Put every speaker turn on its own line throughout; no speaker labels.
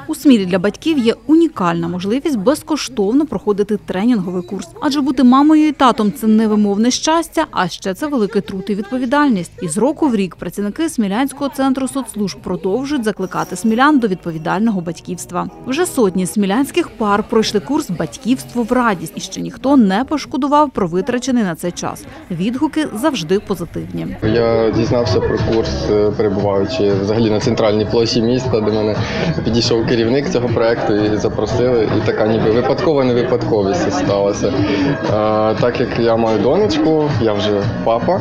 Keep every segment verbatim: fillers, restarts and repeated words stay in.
У Смілі для батьків є унікальна можливість безкоштовно проходити тренінговий курс. Адже бути мамою і татом – це невимовне щастя, а ще це великий труд і відповідальність. І з року в рік працівники Смілянського центру соцслужб продовжують закликати смілян до відповідального батьківства. Вже сотні смілянських пар пройшли курс «Батьківство в радість». І ще ніхто не пошкодував про витрачений на цей час. Відгуки завжди позитивні.
Я дізнався про курс, перебуваючи взагалі на центральній площі міста, де мене підійшов керівник цього проєкту і запросили. І така ніби випадкова невипадковість сталася. А, так як я маю донечку, я вже папа,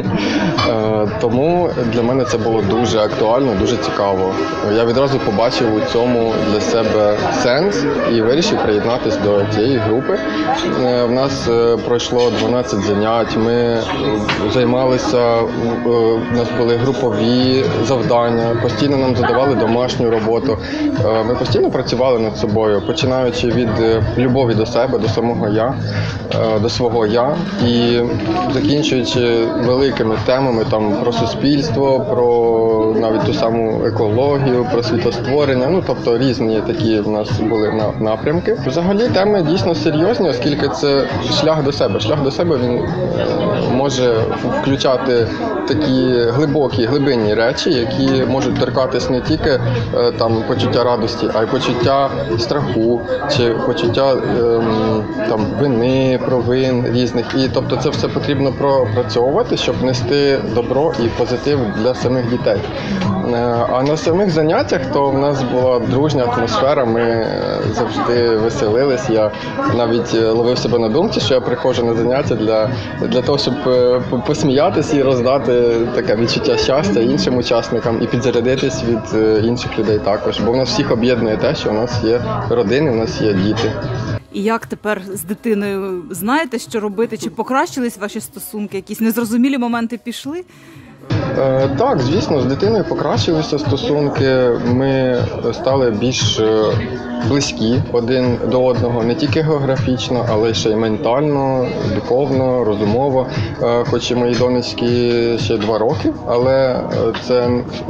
а, тому для мене це було дуже актуально, дуже цікаво. Я відразу побачив у цьому для себе сенс і вирішив приєднатися до цієї групи. В нас пройшло дванадцять занять, ми займалися, у нас були групові завдання, постійно нам задавали домашню роботу. Ми постійно працювали над собою, починаючи від любові до себе, до самого я, до свого я і закінчуючи великими темами там про суспільство, про навіть ту саму екологію, про світостворення, ну тобто різні такі в нас були напрямки. Взагалі теми дійсно серйозні, оскільки це шлях до себе. Шлях до себе він може включати такі глибокі, глибинні речі, які можуть торкатись не тільки там почуття радості, а й почуття страху чи почуття ем, там вини, провин різних. І тобто це все потрібно пропрацьовувати, щоб нести добро і позитив для самих дітей. А на самих заняттях то в нас була дружня атмосфера, ми завжди веселились. Я навіть ловив себе на думці, що я приходжу на заняття для, для того, щоб посміятися і роздати таке відчуття щастя іншим учасникам і підзарядитись від інших людей також. Бо в нас всіх об'єднує те, що у нас є родини, у нас є діти.
І як тепер з дитиною? Знаєте, що робити? Чи покращились ваші стосунки? Якісь незрозумілі моменти пішли?
Е, так, звісно, з дитиною покращилися стосунки. Ми стали більш близькі один до одного, не тільки географічно, але ще й ментально, духовно, розумово. Е, хоч і моїй донечці ще два роки, але це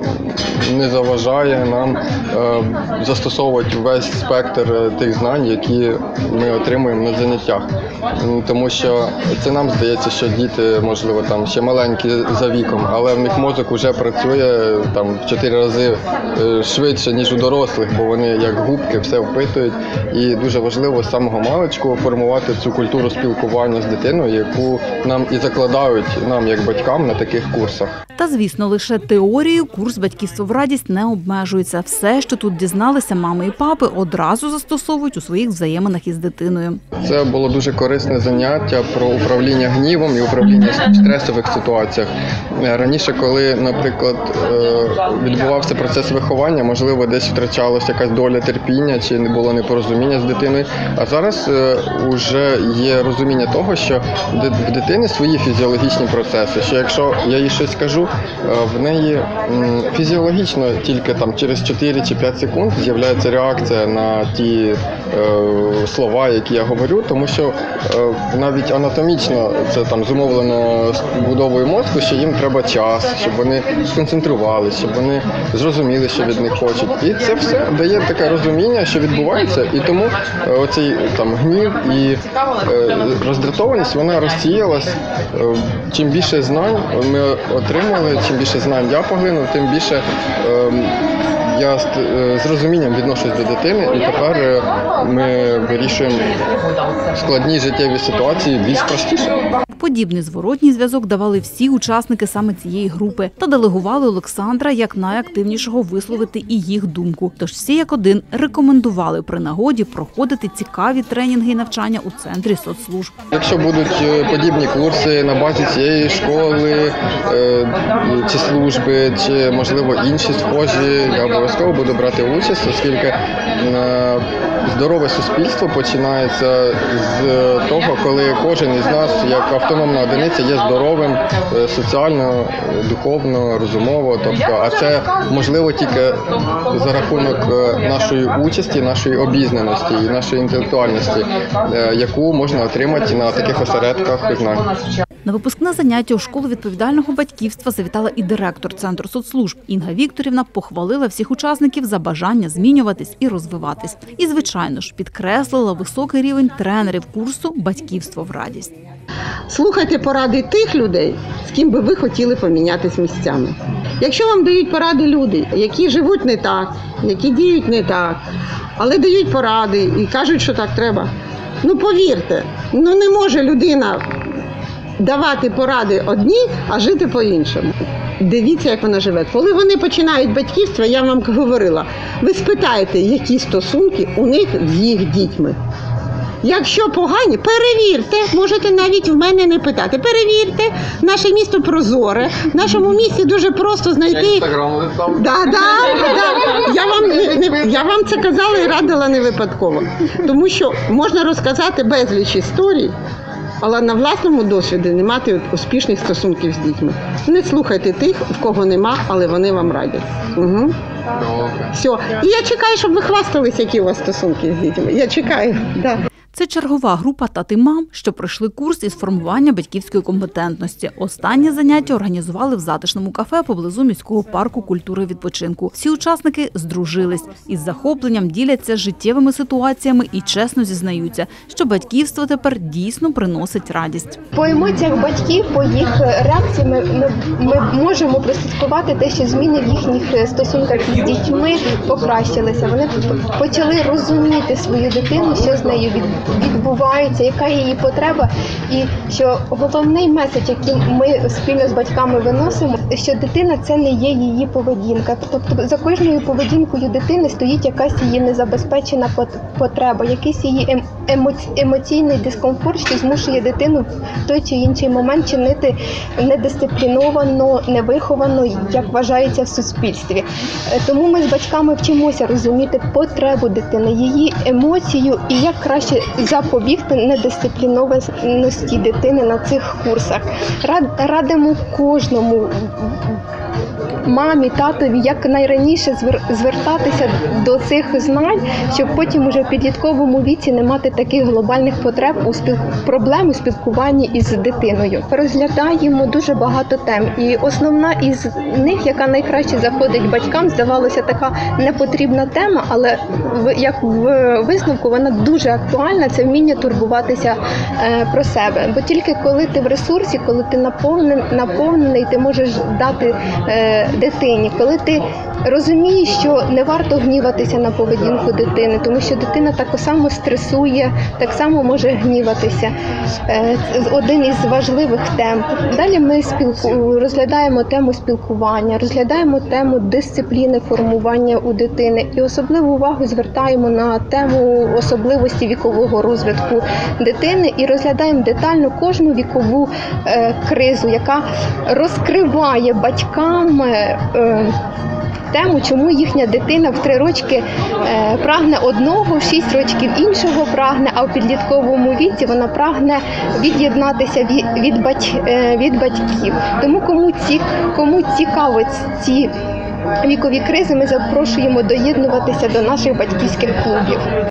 не заважає нам е, застосовувати весь спектр тих знань, які ми отримуємо на заняттях. Тому що це нам здається, що діти, можливо, там ще маленькі за віком, але в них мозок вже працює там в чотири рази швидше, ніж у дорослих, бо вони як губки все впитують. І дуже важливо з самого маличку формувати цю культуру спілкування з дитиною, яку нам і закладають нам, як батькам, на таких курсах.
Та, звісно, лише теорією курс «Батьківство в радість» не обмежується. Все, що тут дізналися мами і папи, одразу застосовують у своїх взаєминах із дитиною.
Це було дуже корисне заняття про управління гнівом і управління в стресових ситуаціях. Раніше, коли, наприклад, відбувався процес виховання, можливо, десь втрачалася якась доля терпіння чи не було непорозуміння з дитиною, а зараз вже є розуміння того, що в дитини свої фізіологічні процеси, що якщо я їй щось кажу, в неї фізіологічно тільки там через чотири чи п'ять секунд з'являється реакція на ті е, слова, які я говорю, тому що е, навіть анатомічно це там зумовлено будовою мозку, що їм треба час, щоб вони сконцентрувалися, щоб вони зрозуміли, що від них хочуть. І це все дає таке розуміння, що відбувається, і тому е, оцей там гнів і е, роздратованість, вона розсіялась. Е, чим більше знань ми отримали, чим більше знань я поглинув, тим більше е, я з розумінням відношусь до дитини, і тепер ми вирішуємо складні життєві ситуації більш простіше.
Подібний зворотній зв'язок давали всі учасники саме цієї групи та делегували Олександра як найактивнішого висловити і їх думку. Тож всі як один рекомендували при нагоді проходити цікаві тренінги і навчання у центрі соцслужб.
Якщо будуть подібні курси на базі цієї школи чи служби, чи, можливо, інші схожі, я обов'язково буду брати участь, оскільки здорове суспільство починається з того, коли кожен із нас, як автономна одиниця, є здоровим соціально, духовно, розумово. Тобто, а це можливо тільки за рахунок нашої участі, нашої обізнаності і нашої інтелектуальності, яку можна отримати на таких осередках знань.
На випускне заняття у школу відповідального батьківства завітала і директор Центру соцслужб. Інга Вікторівна похвалила всіх учасників за бажання змінюватись і розвиватись. І, звичайно ж, підкреслила високий рівень тренерів курсу «Батьківство в радість».
Слухайте поради тих людей, з ким би ви хотіли помінятись місцями. Якщо вам дають поради люди, які живуть не так, які діють не так, але дають поради і кажуть, що так треба, ну повірте, ну не може людина давати поради одні, а жити по-іншому. Дивіться, як вона живе. Коли вони починають батьківство, я вам говорила, ви спитаєте, які стосунки у них з їх дітьми. Якщо погані, перевірте, можете навіть в мене не питати. Перевірте, наше місто прозоре, в нашому місті дуже просто знайти.
Інстаграм листав.
Да, да, да. Я вам не, не я вам це казала і радила не випадково, тому що можна розказати безліч історій, але на власному досвіді не мати успішних стосунків з дітьми. Не слухайте тих, в кого нема, але вони вам радять. Угу. Все. І я чекаю, щоб ви хвастались, які у вас стосунки з дітьми. Я чекаю. Да.
Це чергова група тати-мам, що пройшли курс із формування батьківської компетентності. Останнє заняття організували в затишному кафе поблизу міського парку культури і відпочинку. Всі учасники здружились. Із захопленням діляться життєвими ситуаціями і чесно зізнаються, що батьківство тепер дійсно приносить радість.
По емоціях батьків, по їх реакції ми, ми, ми можемо прослідкувати те, що зміни в їхніх стосунках з дітьми покращилися. Вони почали розуміти свою дитину, що з нею відбувається. відбувається, яка її потреба, і що головний меседж, який ми спільно з батьками виносимо, що дитина – це не є її поведінка. Тобто за кожною поведінкою дитини стоїть якась її незабезпечена потреба, якийсь її емоційний дискомфорт, що змушує дитину в той чи інший момент чинити недисципліновано, невиховано, як вважається в суспільстві. Тому ми з батьками вчимося розуміти потребу дитини, її емоцію і як краще запобігти недисциплінованості дитини на цих курсах. Радимо кожному мамі, татові якнайраніше звертатися до цих знань, щоб потім уже в підлітковому віці не мати таких глобальних потреб у спіл... проблем у спілкуванні із дитиною. Розглядаємо дуже багато тем, і основна із них, яка найкраще заходить батькам, здавалося, така непотрібна тема, але як в висновку вона дуже актуальна, це вміння турбуватися е, про себе. Бо тільки коли ти в ресурсі, коли ти наповнений, наповнений ти можеш дати е, дитині, коли ти розумієш, що не варто гніватися на поведінку дитини, тому що дитина так само стресує, так само може гніватися. Це один із важливих тем. Далі ми спілку... розглядаємо тему спілкування, розглядаємо тему дисципліни формування у дитини і особливу увагу звертаємо на тему особливості вікового розвитку дитини і розглядаємо детально кожну вікову е, кризу, яка розкриває батькам е, тему, чому їхня дитина в три рочки е, прагне одного, в шість років іншого прагне, а в підлітковому віці вона прагне від'єднатися від, від, бать, е, від батьків. Тому кому, ці, кому цікавить ці вікові кризи, ми запрошуємо доєднуватися до наших батьківських клубів.